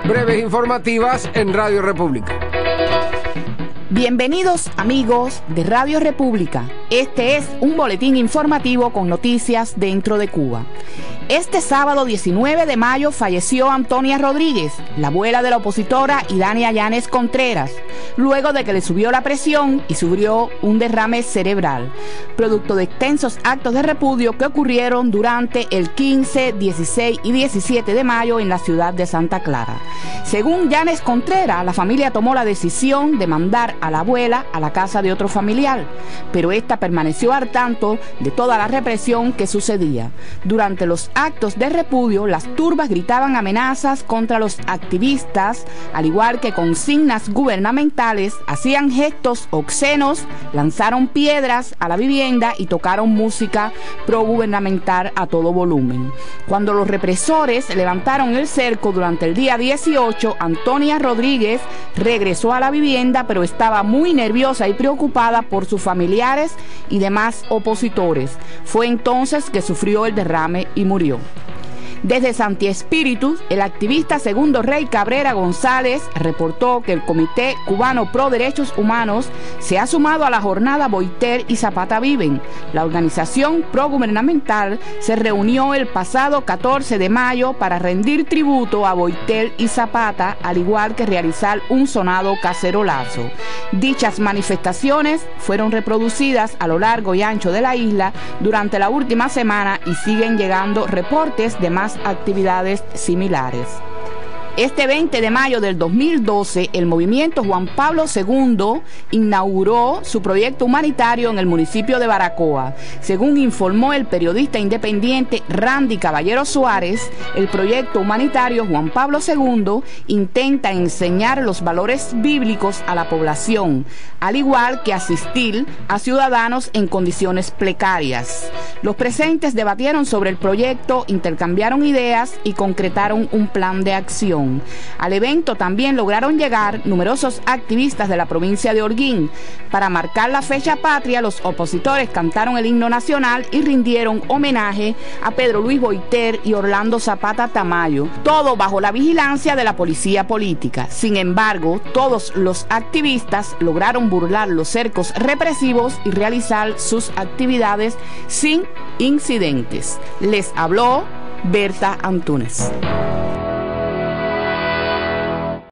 breves informativas en Radio República. Bienvenidos amigos de Radio República. Este es un boletín informativo con noticias dentro de Cuba. Este sábado 19 de mayo falleció Antonia Rodríguez, la abuela de la opositora Idania Yanes Contreras, luego de que le subió la presión y sufrió un derrame cerebral, producto de extensos actos de repudio que ocurrieron durante el 15, 16 y 17 de mayo en la ciudad de Santa Clara. Según Yanes Contreras, la familia tomó la decisión de mandar a la abuela a la casa de otro familiar, pero esta permaneció al tanto de toda la represión que sucedía. Durante los actos de repudio, las turbas gritaban amenazas contra los activistas, al igual que consignas gubernamentales, hacían gestos obscenos, lanzaron piedras a la vivienda y tocaron música progubernamental a todo volumen. Cuando los represores levantaron el cerco durante el día 18, Antonia Rodríguez regresó a la vivienda, pero estaba muy nerviosa y preocupada por sus familiares y demás opositores. Fue entonces que sufrió el derrame y murió. Desde Santi Espíritu, el activista Segundo Rey Cabrera González reportó que el Comité Cubano Pro Derechos Humanos se ha sumado a la jornada Boiter y Zapata Viven. La organización progubernamental se reunió el pasado 14 de mayo para rendir tributo a Boiter y Zapata, al igual que realizar un sonado cacerolazo. Dichas manifestaciones fueron reproducidas a lo largo y ancho de la isla durante la última semana y siguen llegando reportes de más actividades similares. Este 20 de mayo del 2012, el movimiento Juan Pablo II inauguró su proyecto humanitario en el municipio de Baracoa. Según informó el periodista independiente Randy Caballero Suárez, el proyecto humanitario Juan Pablo II intenta enseñar los valores bíblicos a la población, al igual que asistir a ciudadanos en condiciones precarias. Los presentes debatieron sobre el proyecto, intercambiaron ideas y concretaron un plan de acción. Al evento también lograron llegar numerosos activistas de la provincia de Holguín. Para marcar la fecha patria, los opositores cantaron el himno nacional y rindieron homenaje a Pedro Luis Boiter y Orlando Zapata Tamayo, todo bajo la vigilancia de la policía política. Sin embargo, todos los activistas lograron burlar los cercos represivos y realizar sus actividades sin incidentes. Les habló Berta Antúnez.